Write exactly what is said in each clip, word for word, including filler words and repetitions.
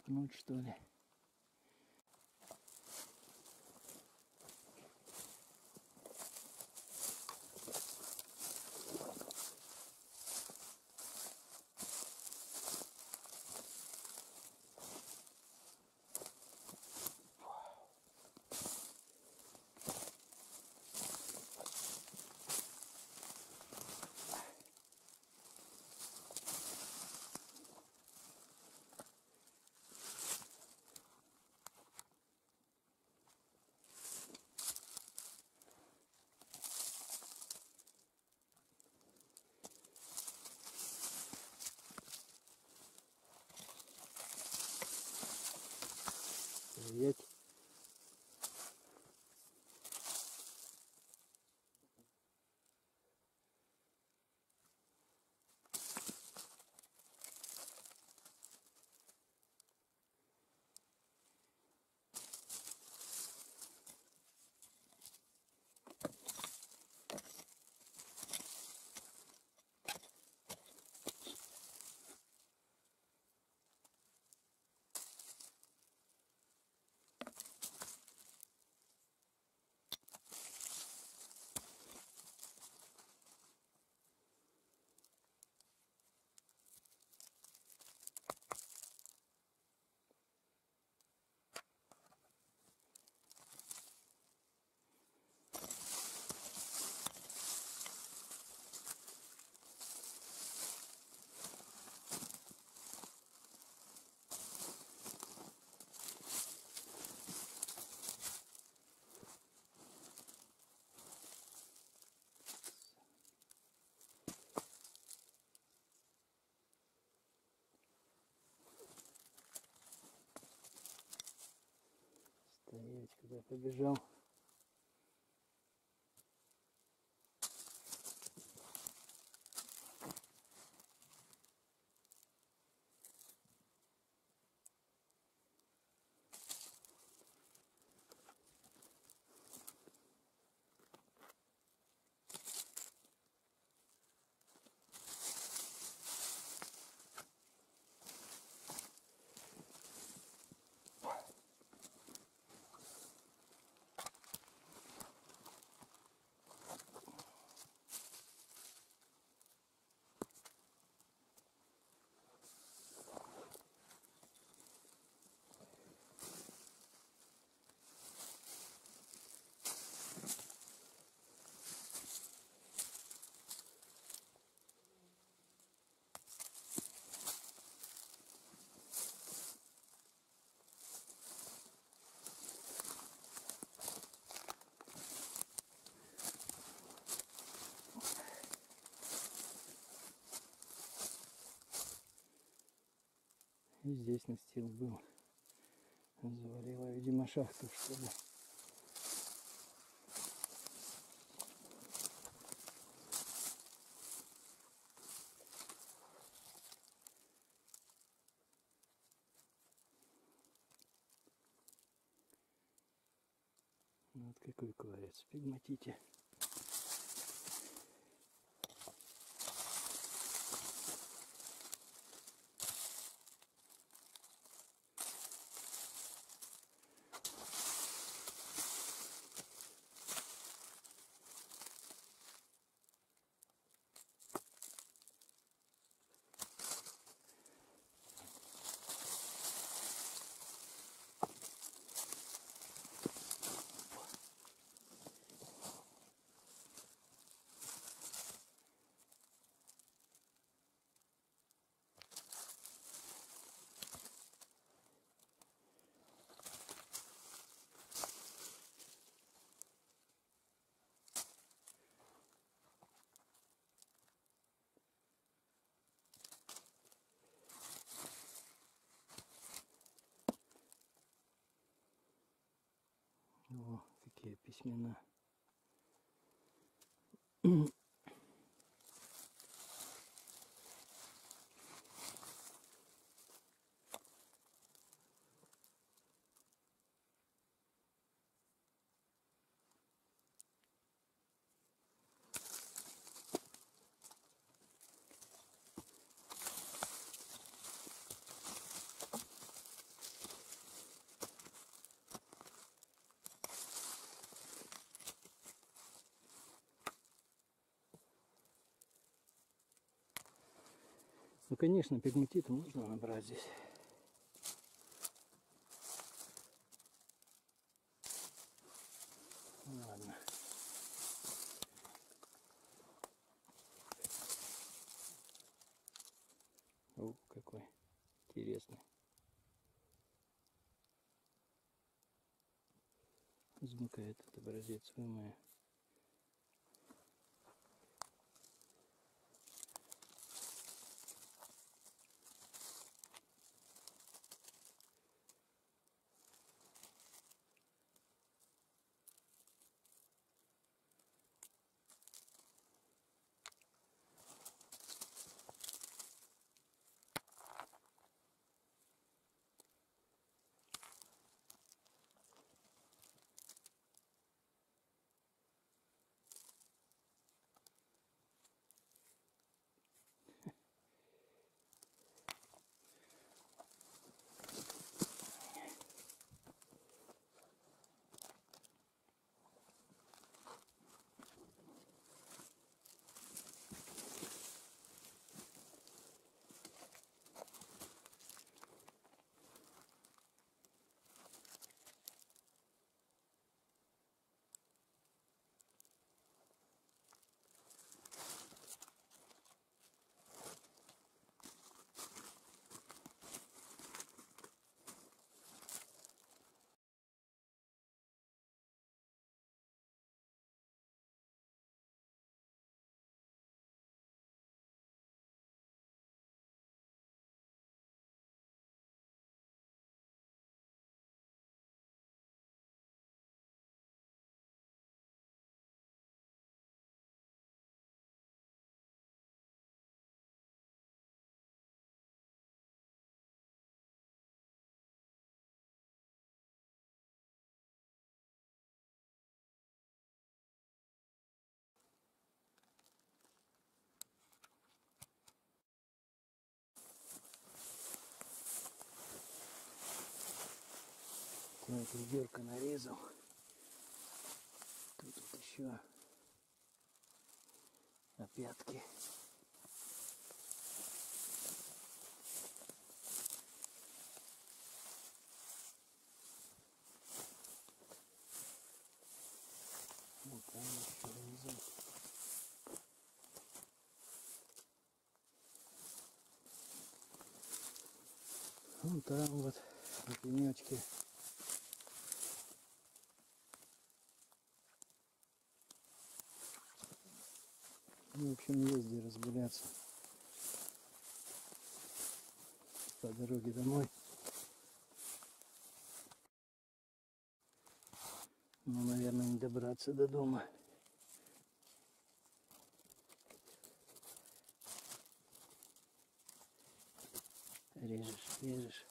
копнуть, что ли. Стоять. Стоять, куда побежал. И здесь настил был. Завалила, видимо, шахту, что ли. Вот какой кварец, пегматите. О, какие письмена. конечно, пегматита можно набрать здесь. Ладно. О, какой интересный. Замыкает этот образец вымоя. Вот ведерко нарезал. Тут вот еще опятки. Вот там еще внизу. Вон там вот на пенечке. Ну, в общем, есть где разгуляться по дороге домой. Но, наверное, не добраться до дома. Режешь, режешь.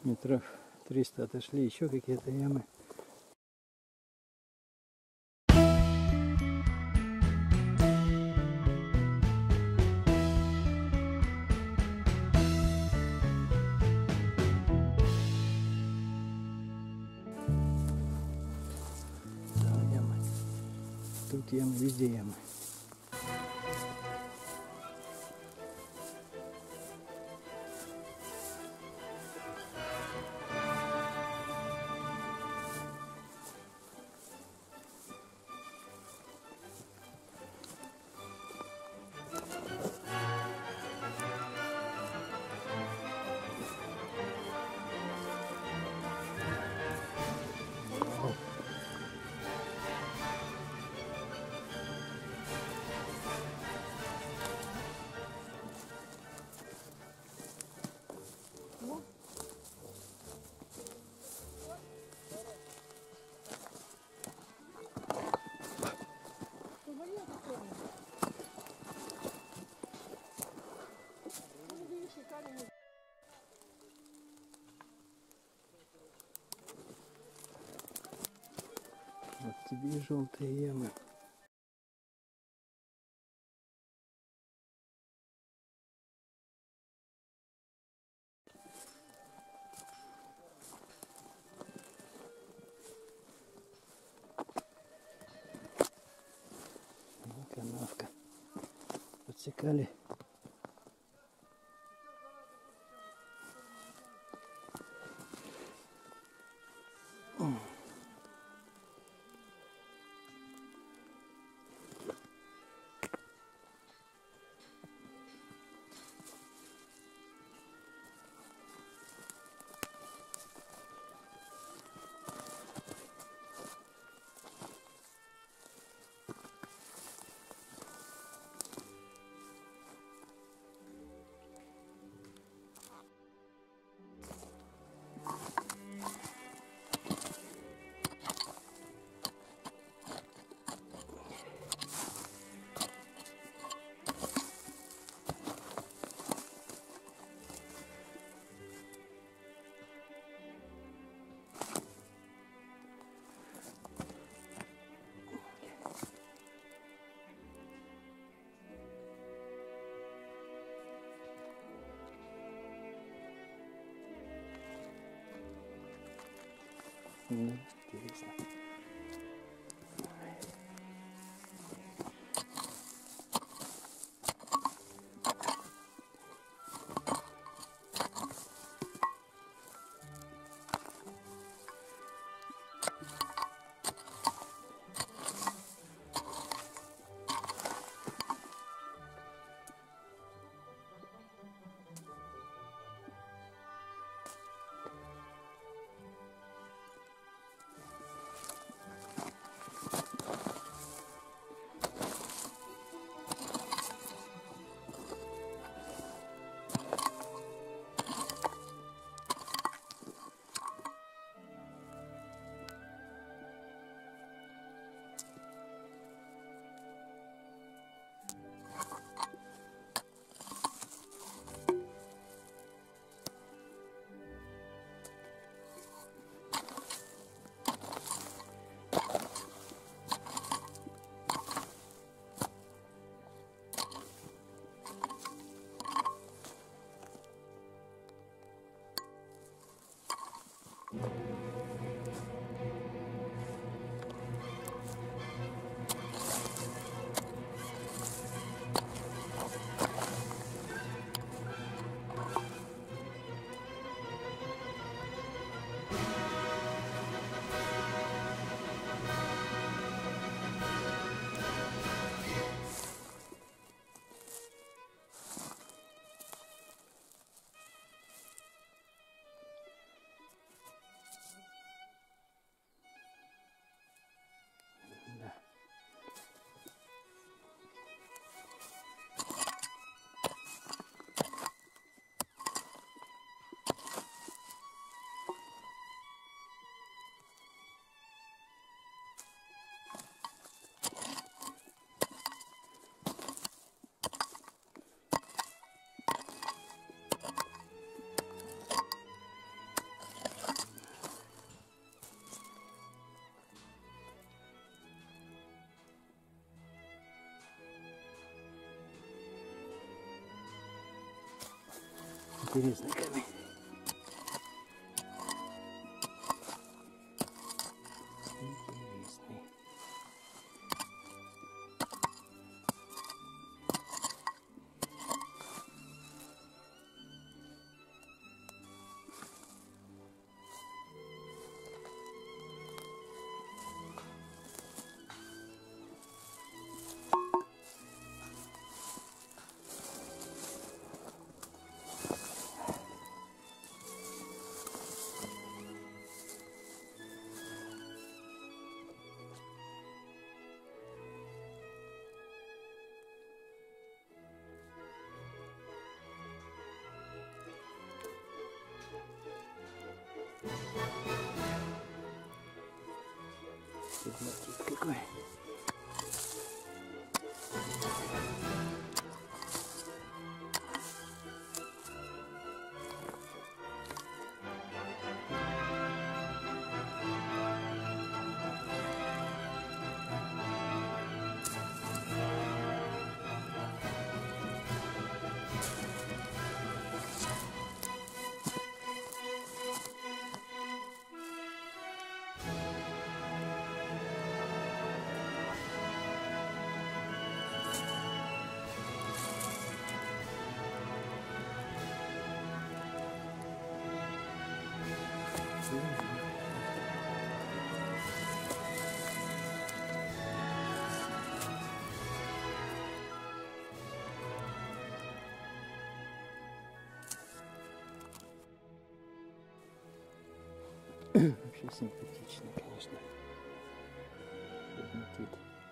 Метров триста отошли, еще какие-то ямы. Там ямы. Тут ямы, везде ямы. Вот тебе и желтые ямы. И канавка. Подсекали. Ну, интересно. Интересный камень. Интересный. Пегматит какой. Вообще симпатичный, конечно. Пегматит.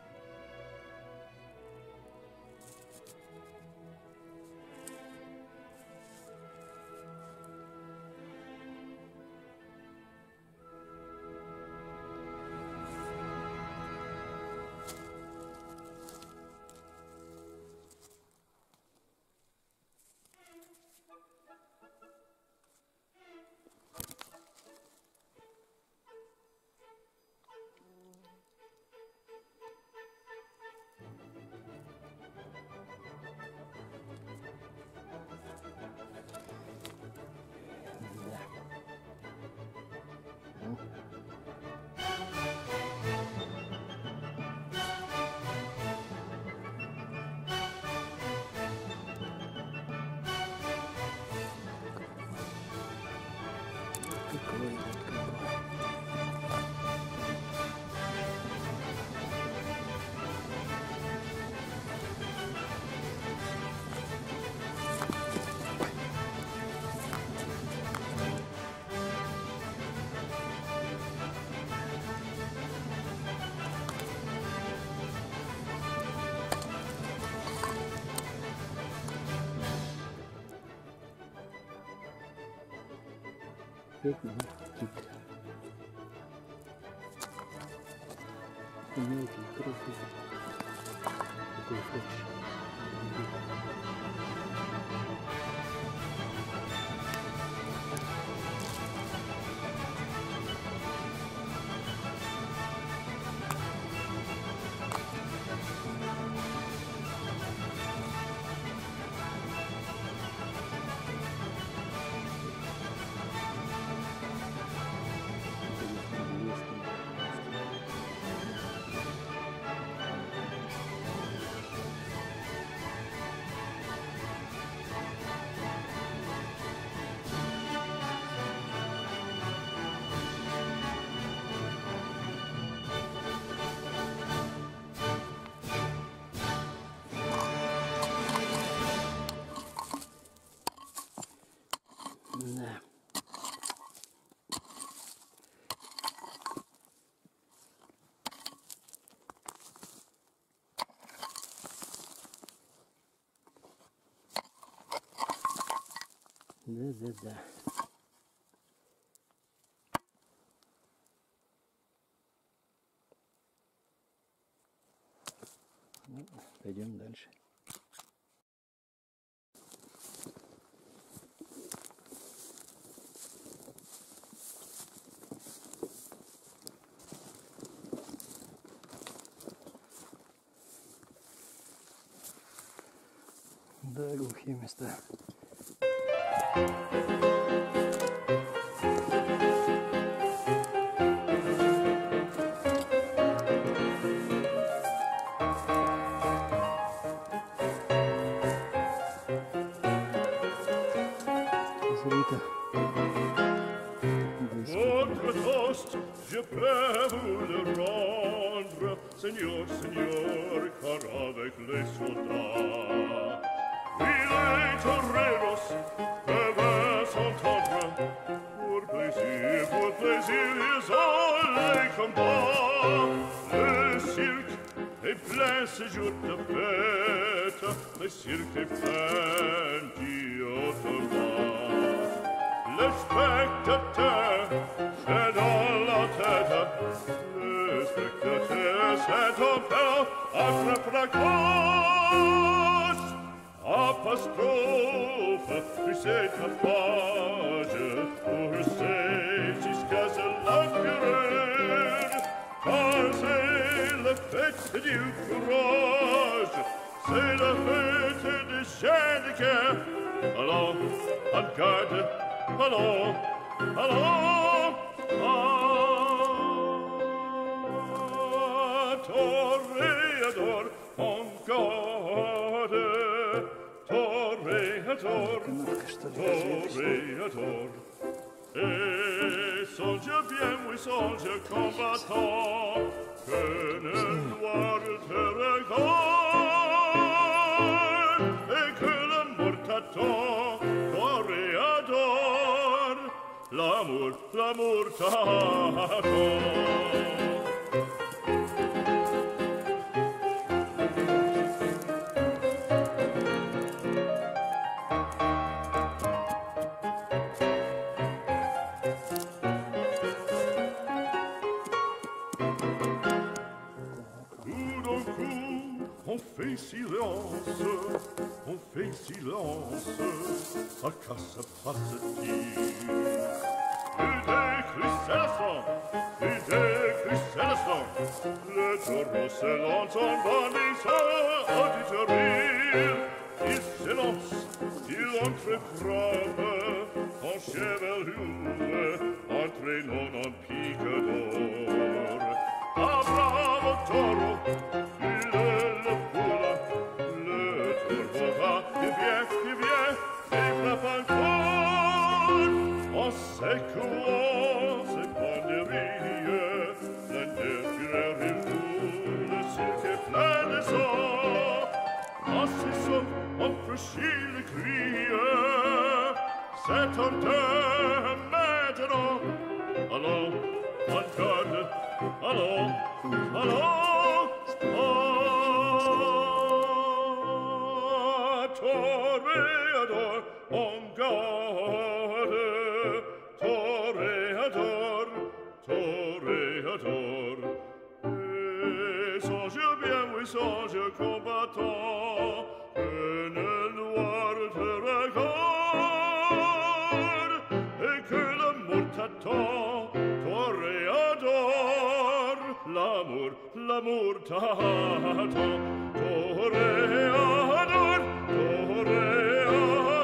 Какой вот какой. Пегматит. Имеет крохи. Какой хочешь. Да. Да-да-да. Ну, пойдем дальше. Да, глухие места. Votre toast, je peux vous le rendre, Seigneur, Seigneur, car avec les soldats, oui, les toreros peuvent s'entendre. Pour plaisir, pour plaisir, ils ont les combats. Le cirque est plein ce jour de fête, le cirque est plein d'automate. Le spectateur est dans la tête, le spectateur c'est un peu attrape la cause. Apostrophe, puis c'est ta page, pour c'est jusqu'à ce l'empireur, car c'est la fête du courage, c'est la fête des gens de cœur. Allons, en garde, allons, allons, ah, toréador, en garde, toréador, toréador. Et songe bien, oui, songe combattant, que le noir te regarde, et que la mort t'attend, toréador, l'amour, l'amour t'attend. On fait silence, on fait silence, à qu'à se passe-t-il? Il décrissait le sang, il décrissait le sang, le taureau s'élance en bandissant auditorie. Il s'élance, il entre-frappe, en chevelure, entraînant en pique d'or. Ah, bravo taureau! Secouant ses banderilles, l'intérieur il fout, le cirque est plein de sang. En cessant, on franchit le cri, c'est un temps maintenant. Allons, en garde, allons, allons, ah, toréador, en garde. Toréador, toréador, et songe bien, oui, songe combattant, que le noir te regarde, et que l'amour t'attend, toréador, l'amour, l'amour t'attend, toréador, toréador.